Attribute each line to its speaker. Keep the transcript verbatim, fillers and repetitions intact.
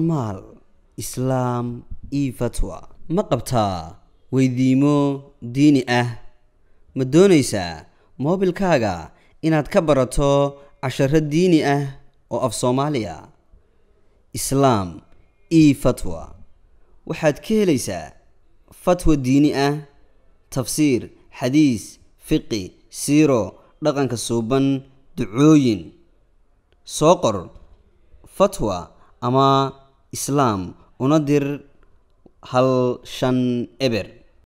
Speaker 1: maal islaam iyo fatwa ma qabtaa weydiimo diini ah ma doonaysaa moobilkaaga inaad ka barato casharo diini ah oo af Soomaaliya islaam iyo fatwa waxaad ka helaysaa fatwa diini ah tafsiir xadiis fiqi siiro dhaqanka suuban ducooyin soo qor fatwa ama islaam una dir hal shan eber